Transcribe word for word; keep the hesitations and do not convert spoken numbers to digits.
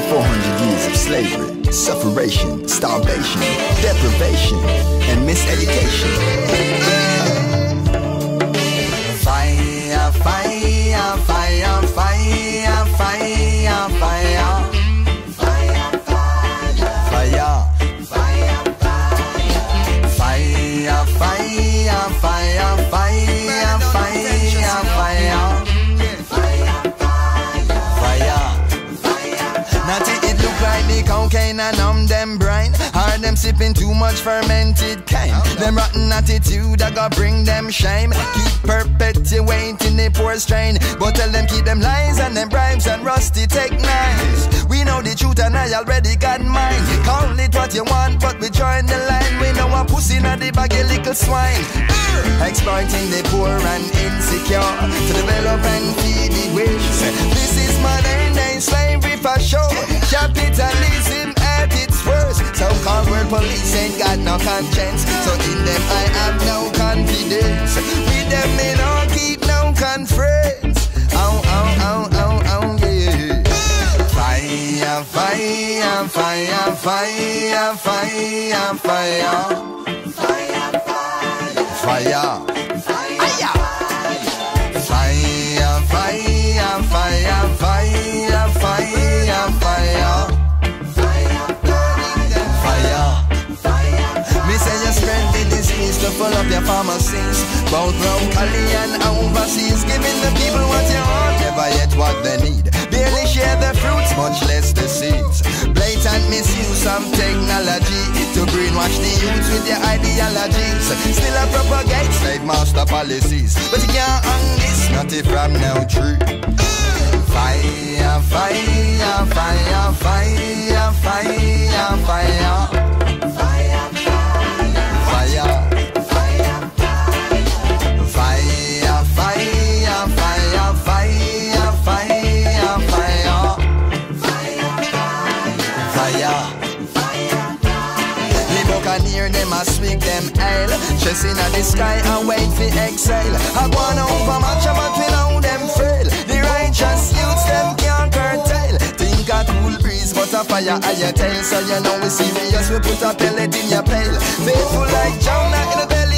four hundred years of slavery, sufferation, starvation, deprivation, and miseducation. Fire, fire, fire, fire, fire, fire. Fire, fire, fire, fire, fire. Now it look like the cocaine and numb them brain. Or them sipping too much fermented cane. Them rotten attitude that got bring them shame. Keep perpetuating the poor strain. But tell them keep them lies and them bribes and rusty take knives. We know the truth and I already got mine. Call it what you want but we join the line. We know a pussy in the bag a little swine. Exploiting the poor and insecure to develop and feed the wish. This is modern day slavery for sure. Capitalism at its worst. So-called world police ain't got no conscience. So in them I have no confidence. With them me don't keep no conference. Oh, oh, oh, oh, oh, yeah. Fire, fire, fire, fire, fire, fire. Fire, fire, fire, fire, fire, fire, fire, fire, fire. Me say you spread the disease to full up your pharmacies, both locally and overseas, giving the people what you want, never yet what they need. Barely share the fruits, much less the seeds. Blatant misuse of technology to brainwash the youth with their ideologies. Still a propagate slave master policies, but you can't hang this nutty from no tree. Fire, fire, fire, fire, fire, fire. Them a swig them ale, chasing at the sky and wait for exhale. I wanna overmatch but we know them fail. The righteous youths them can't curtail. Think a cool breeze but a fire at your tail. So you know we serious, we put a pellet in your pail. Faithful like Jonah in the belly